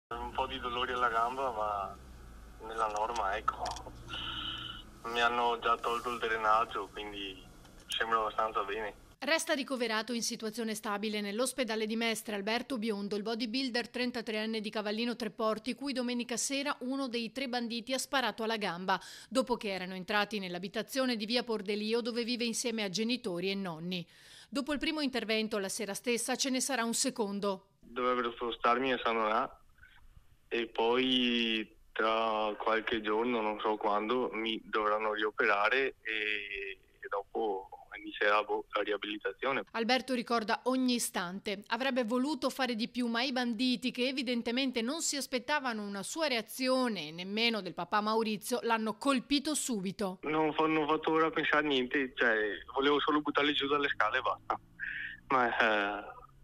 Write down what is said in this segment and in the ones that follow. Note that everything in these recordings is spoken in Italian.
Un po' di dolori alla gamba, ma nella norma, ecco. Mi hanno già tolto il drenaggio, quindi sembra abbastanza bene. Resta ricoverato in situazione stabile nell'ospedale di Mestre Alberto Biondo, il bodybuilder 33enne di Cavallino Treporti, cui domenica sera uno dei tre banditi ha sparato alla gamba, dopo che erano entrati nell'abitazione di via Pordelio dove vive insieme a genitori e nonni. Dopo il primo intervento la sera stessa ce ne sarà un secondo. Dovrebbero spostarmi a San Onà e poi tra qualche giorno, non so quando, mi dovranno rioperare e dopo inizierà la riabilitazione. Alberto ricorda ogni istante. Avrebbe voluto fare di più, ma i banditi, che evidentemente non si aspettavano una sua reazione, nemmeno del papà Maurizio, l'hanno colpito subito. Non ho fatto ora pensare a niente, cioè volevo solo buttarli giù dalle scale e basta. Ma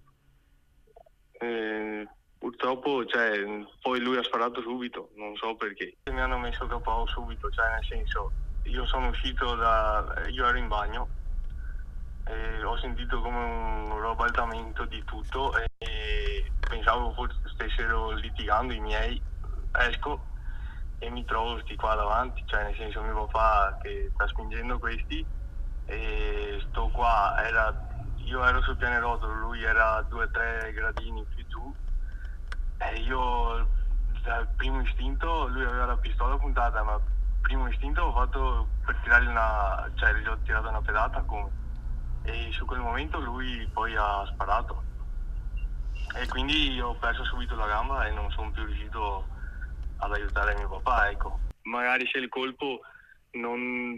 purtroppo, cioè, poi lui ha sparato subito, non so perché. Mi hanno messo KO subito, cioè nel senso, io sono uscito io ero in bagno e ho sentito come un ribaltamento di tutto e pensavo forse stessero litigando i miei. Esco e mi trovo sti qua davanti, cioè nel senso mio papà che sta spingendo questi e sto qua, io ero sul pianerottolo, lui era 2 o 3 gradini più giù e io dal primo istinto, lui aveva la pistola puntata, ma primo istinto ho fatto per tirargli cioè gli ho tirato una pedata e su quel momento lui poi ha sparato e quindi ho perso subito la gamba e non sono più riuscito ad aiutare mio papà, ecco. Magari se il colpo non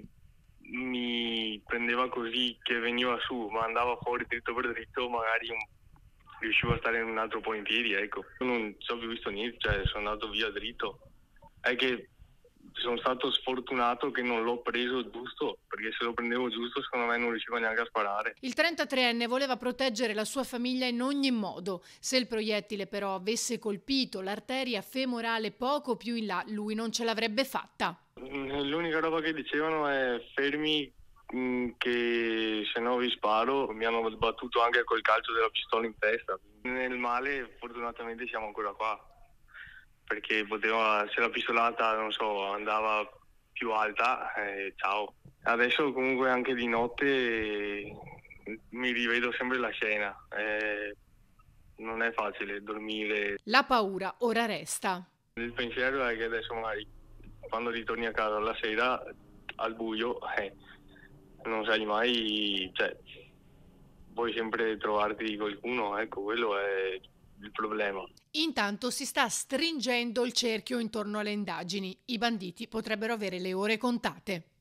mi prendeva così che veniva su, ma andava fuori dritto per dritto, magari riuscivo a stare un altro po' in piedi, ecco. Non ci ho più visto niente, cioè sono andato via dritto. È che sono stato sfortunato che non l'ho preso giusto, perché se lo prendevo giusto secondo me non riuscivo neanche a sparare. Il 33enne voleva proteggere la sua famiglia in ogni modo. Se il proiettile però avesse colpito l'arteria femorale poco più in là, lui non ce l'avrebbe fatta. L'unica roba che dicevano è fermi, che se no vi sparo. Mi hanno battuto anche col calcio della pistola in testa. Nel male fortunatamente siamo ancora qua, perché se la pistolata, non so, andava più alta, ciao. Adesso comunque anche di notte mi rivedo sempre la scena. Non è facile dormire. La paura ora resta. Il pensiero è che adesso magari quando ritorni a casa la sera al buio, non sai mai, cioè, vuoi sempre trovarti qualcuno, ecco, quello è il problema. Intanto si sta stringendo il cerchio intorno alle indagini. I banditi potrebbero avere le ore contate.